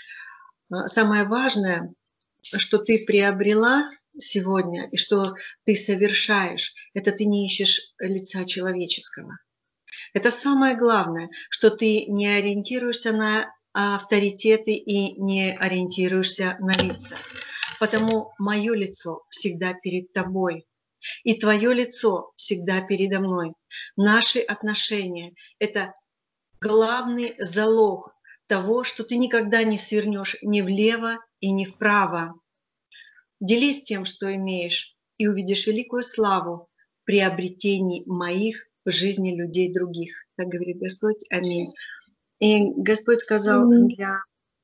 самое важное, что ты приобрела сегодня и что ты совершаешь, это ты не ищешь лица человеческого. Это самое главное, что ты не ориентируешься на авторитеты и не ориентируешься на лица. Потому мое лицо всегда перед тобой, и твое лицо всегда передо мной. Наши отношения – это главный залог того, что ты никогда не свернешь ни влево и ни вправо. Делись тем, что имеешь, и увидишь великую славу приобретений моих в жизни людей других. Так говорит Господь. Аминь. И Господь сказал для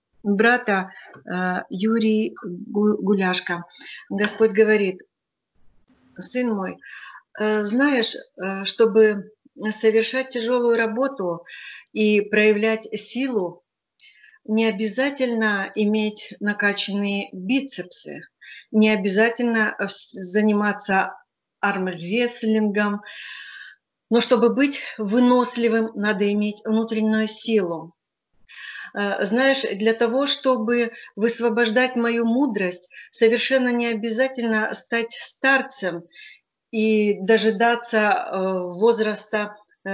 брата э, Юрий Гуляшка, Господь говорит: сын мой, э, знаешь, э, чтобы совершать тяжелую работу и проявлять силу, не обязательно иметь накачанные бицепсы, не обязательно заниматься армрестлингом, но чтобы быть выносливым, надо иметь внутреннюю силу. Знаешь, для того, чтобы высвобождать мою мудрость, совершенно не обязательно стать старцем и дожидаться возраста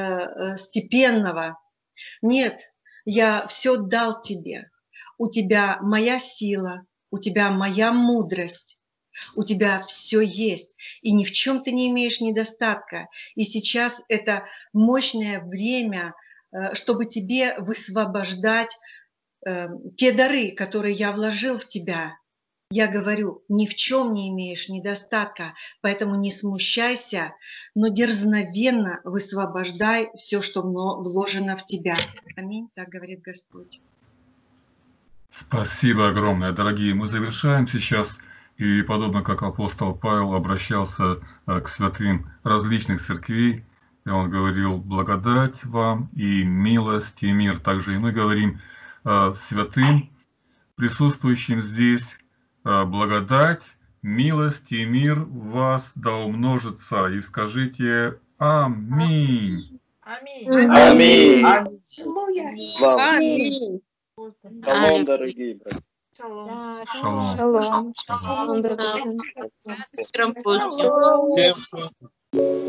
степенного. Нет, я все дал тебе. У тебя моя сила, у тебя моя мудрость. У тебя все есть, и ни в чем ты не имеешь недостатка. И сейчас это мощное время, чтобы тебе высвобождать э, те дары, которые я вложил в тебя. Я говорю, ни в чем не имеешь недостатка, поэтому не смущайся, но дерзновенно высвобождай все, что вложено в тебя. Аминь, так говорит Господь. Спасибо огромное, дорогие. Мы завершаем сейчас И подобно как апостол Павел обращался к святым различных церквей, и он говорил: благодать вам и милость и мир. Также и мы говорим святым, присутствующим здесь: благодать, милость и мир вас да умножится. И скажите аминь. Аминь. Аминь. Аминь. Шалом, дорогие братья. Шалом. Шалом. Шалом. Шалом.